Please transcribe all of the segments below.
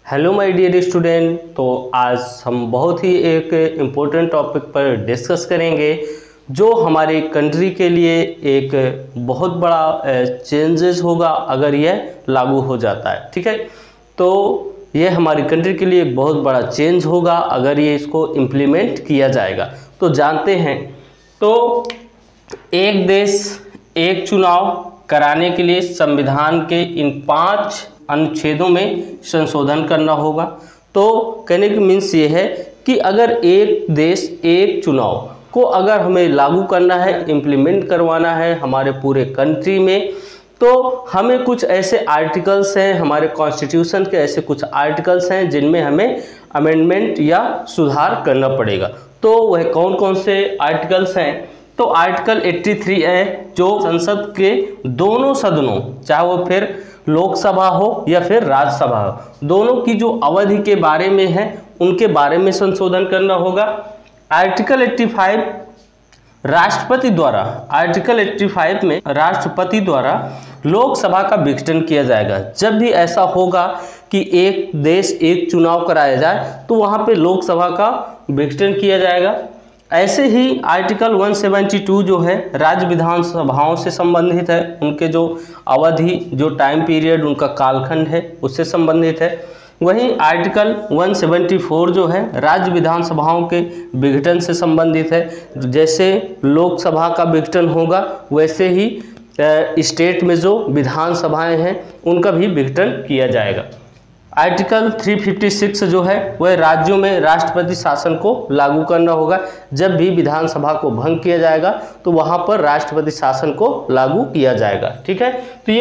Hello my dear student. तो आज हम बहुत ही एक इम्पोर्टेंट टॉपिक पर डिस्कस करेंगे जो हमारे कंट्री के लिए एक बहुत बड़ा चेंजेस होगा अगर यह लागू हो जाता है। ठीक है, तो यह हमारी कंट्री के लिए एक बहुत बड़ा चेंज होगा अगर ये इसको इम्प्लीमेंट किया जाएगा। तो जानते हैं, तो एक देश एक चुनाव कराने के लिए संविधान के इन 5 अनुच्छेदों में संशोधन करना होगा। तो कहने की मीन्स ये है कि अगर एक देश एक चुनाव को अगर हमें लागू करना है, इम्प्लीमेंट करवाना है हमारे पूरे कंट्री में, तो हमें कुछ ऐसे आर्टिकल्स हैं, हमारे कॉन्स्टिट्यूशन के ऐसे कुछ आर्टिकल्स हैं जिनमें हमें अमेंडमेंट या सुधार करना पड़ेगा। तो वह कौन कौन से आर्टिकल्स हैं? तो आर्टिकल 83 है जो संसद के दोनों सदनों, चाहे वो फिर लोकसभा हो या फिर राज्यसभा हो, दोनों की जो अवधि के बारे में है उनके बारे में संशोधन करना होगा। आर्टिकल 85 राष्ट्रपति द्वारा, आर्टिकल 85 में राष्ट्रपति द्वारा लोकसभा का विघटन किया जाएगा। जब भी ऐसा होगा कि एक देश एक चुनाव कराया जाए तो वहाँ पे लोकसभा का विघटन किया जाएगा। ऐसे ही आर्टिकल 172 जो है राज्य विधानसभाओं से संबंधित है, उनके जो अवधि, जो टाइम पीरियड, उनका कालखंड है उससे संबंधित है। वहीं आर्टिकल 174 जो है राज्य विधानसभाओं के विघटन से संबंधित है। जैसे लोकसभा का विघटन होगा वैसे ही स्टेट में जो विधानसभाएं हैं उनका भी विघटन किया जाएगा। आर्टिकल 356 जो है वह राज्यों में राष्ट्रपति शासन को लागू करना होगा। जब भी विधानसभा को भंग किया जाएगा तो वहाँ पर राष्ट्रपति शासन को लागू किया जाएगा। ठीक है,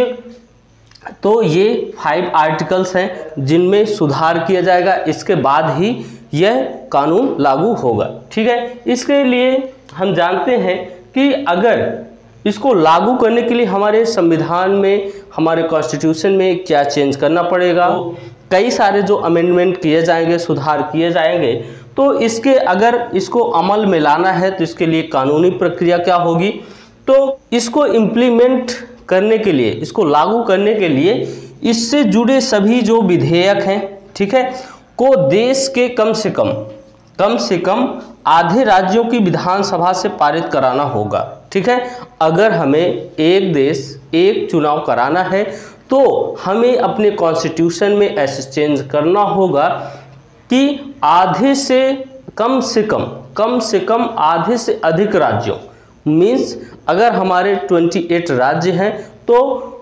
तो ये 5 आर्टिकल्स हैं जिनमें सुधार किया जाएगा। इसके बाद ही यह कानून लागू होगा। ठीक है, इसके लिए हम जानते हैं कि अगर इसको लागू करने के लिए हमारे संविधान में, हमारे कॉन्स्टिट्यूशन में क्या चेंज करना पड़ेगा, कई सारे जो अमेंडमेंट किए जाएंगे, सुधार किए जाएंगे। तो इसके अगर इसको अमल में लाना है तो इसके लिए कानूनी प्रक्रिया क्या होगी? तो इसको इम्प्लीमेंट करने के लिए, इसको लागू करने के लिए इससे जुड़े सभी जो विधेयक हैं, ठीक है, को देश के कम से कम आधे राज्यों की विधानसभा से पारित कराना होगा। ठीक है, अगर हमें एक देश एक चुनाव कराना है तो हमें अपने कॉन्स्टिट्यूशन में ऐसे चेंज करना होगा कि आधे से कम आधे से अधिक राज्यों, मीन्स अगर हमारे 28 राज्य हैं तो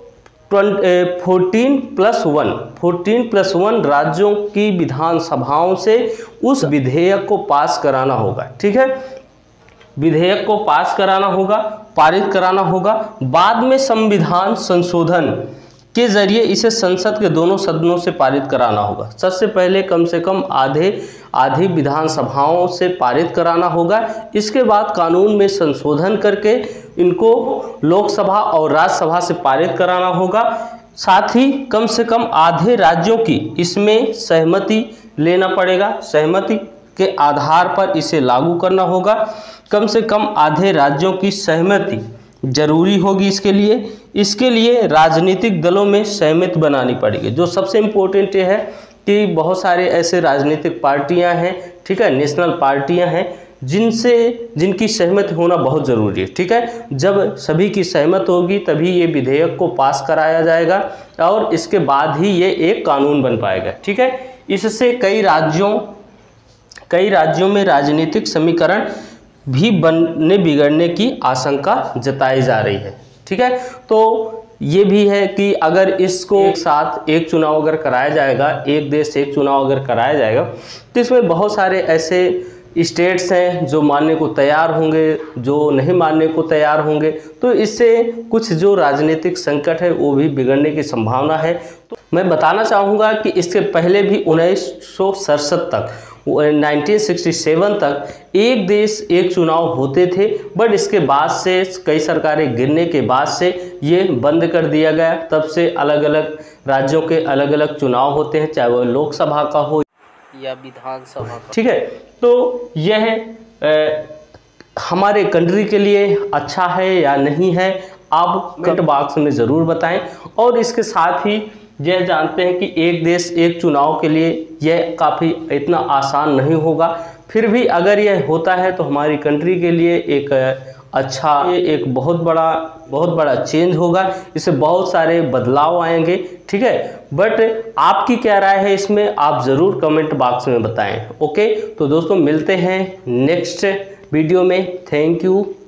14+1 राज्यों की विधानसभाओं से उस विधेयक को पास कराना होगा। ठीक है, विधेयक को पास कराना होगा, पारित कराना होगा। बाद में संविधान संशोधन के जरिए इसे संसद के दोनों सदनों से पारित कराना होगा। सबसे पहले कम से कम आधी विधानसभाओं से पारित कराना होगा। इसके बाद कानून में संशोधन करके इनको लोकसभा और राज्यसभा से पारित कराना होगा। साथ ही कम से कम आधे राज्यों की इसमें सहमति लेना पड़ेगा, सहमति के आधार पर इसे लागू करना होगा। कम से कम आधे राज्यों की सहमति जरूरी होगी। इसके लिए राजनीतिक दलों में सहमति बनानी पड़ेगी। जो सबसे इम्पोर्टेंट ये है कि बहुत सारे ऐसे राजनीतिक पार्टियां हैं, ठीक है, नेशनल पार्टियां हैं जिनकी सहमति होना बहुत ज़रूरी है। ठीक है, जब सभी की सहमति होगी तभी ये विधेयक को पास कराया जाएगा और इसके बाद ही ये एक कानून बन पाएगा। ठीक है, इससे कई राज्यों में राजनीतिक समीकरण भी बनने बिगड़ने की आशंका जताई जा रही है। ठीक है, तो ये भी है कि अगर इसको एक साथ एक चुनाव अगर कराया जाएगा, एक देश एक चुनाव अगर कराया जाएगा तो इसमें बहुत सारे ऐसे स्टेट्स हैं जो मानने को तैयार होंगे, जो नहीं मानने को तैयार होंगे। तो इससे कुछ जो राजनीतिक संकट है वो भी बिगड़ने की संभावना है। तो मैं बताना चाहूँगा कि इसके पहले भी 1967 तक, 1967 तक एक देश एक चुनाव होते थे, बट इसके बाद से कई सरकारें गिरने के बाद से ये बंद कर दिया गया। तब से अलग अलग राज्यों के अलग अलग चुनाव होते हैं, चाहे वो लोकसभा का हो या विधानसभा का। ठीक है, तो यह हमारे कंट्री के लिए अच्छा है या नहीं है, आप कमेंट बॉक्स में ज़रूर बताएं। और इसके साथ ही यह जानते हैं कि एक देश एक चुनाव के लिए यह काफ़ी इतना आसान नहीं होगा, फिर भी अगर यह होता है तो हमारी कंट्री के लिए एक अच्छा, एक बहुत बड़ा चेंज होगा, इससे बहुत सारे बदलाव आएंगे। ठीक है, बट आपकी क्या राय है इसमें, आप ज़रूर कमेंट बॉक्स में बताएं। ओके, तो दोस्तों मिलते हैं नेक्स्ट वीडियो में। Thank you.